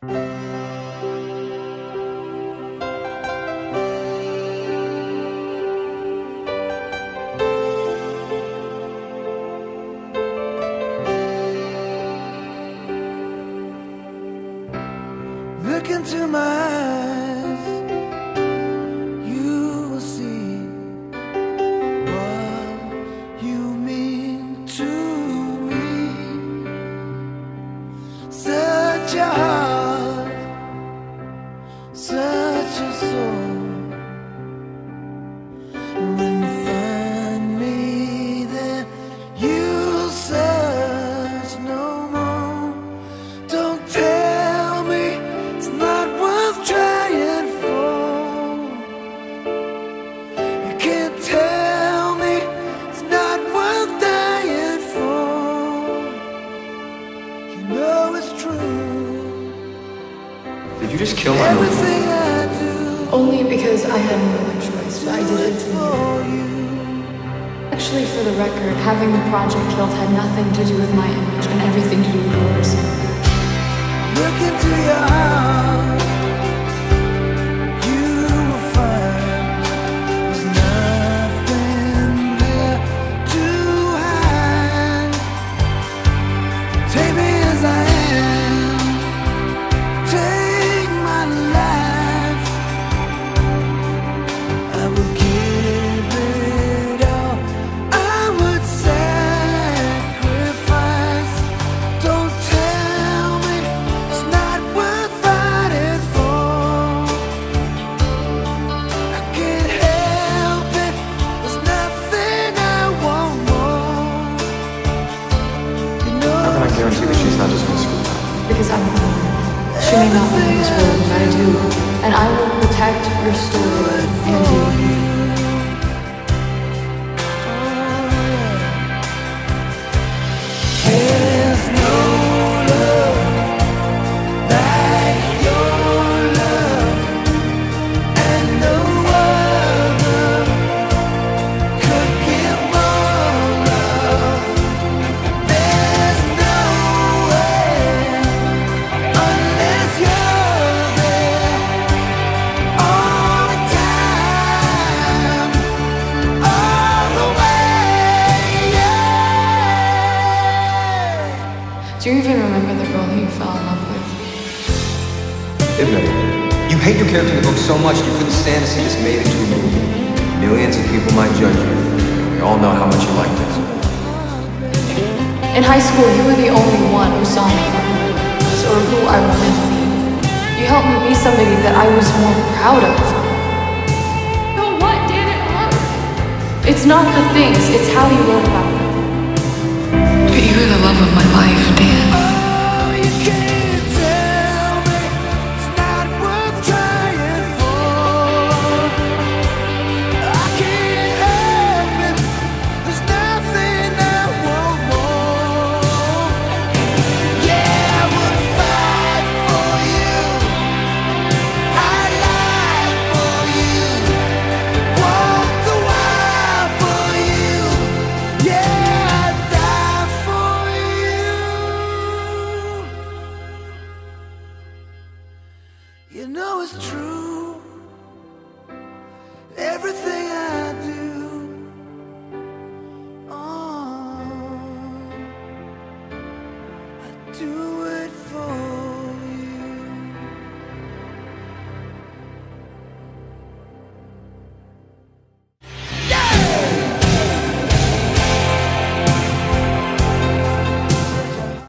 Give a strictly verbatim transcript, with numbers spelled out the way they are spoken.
Look into my eyes, you will see what you mean to me. Such a heart, such a soul. And when you find me there, you'll search no more. Don't tell me it's not worth trying for. You can't tell me it's not worth dying for. You know it's true. Did you just kill my mom? Everything I do, Only because I had no other choice, but I did it for for you. you. Actually, for the record, having the project killed had nothing to do with my image and everything to do with yours. Look into your heart, you will find there's nothing there to hide. Take me as I am, take my life. I will give it all, I would sacrifice. Don't tell me it's not worth fighting for. I can't help it, there's nothing I want more. You know How can I guarantee that she's not just gonna screw up? Because I'm a woman. She may not want this world, but I do. And I will protect your story and you. there's no love like your love, and no other could give more love. There's no way unless you're there all the time, all the way. Yeah. Do you even remember the girl that you fell in love with? Admit it. You hate your character in the book so much you couldn't stand to see this made into a movie. Millions of people might judge you. We all know how much you liked it. In high school, you were the only one who saw me for who I was, or who I wanted to be. You helped me be somebody that I was more proud of. But what did it hurt? It's not the things, it's how you wrote about them. But you were the love of my life, Dan. Oh, you can't tell me it's not worth trying for. I can't help it, there's nothing I want more. Yeah, I would fight for you, I'd lie for you, walk the wire for you. Yeah, I'd die for you. You know it's true.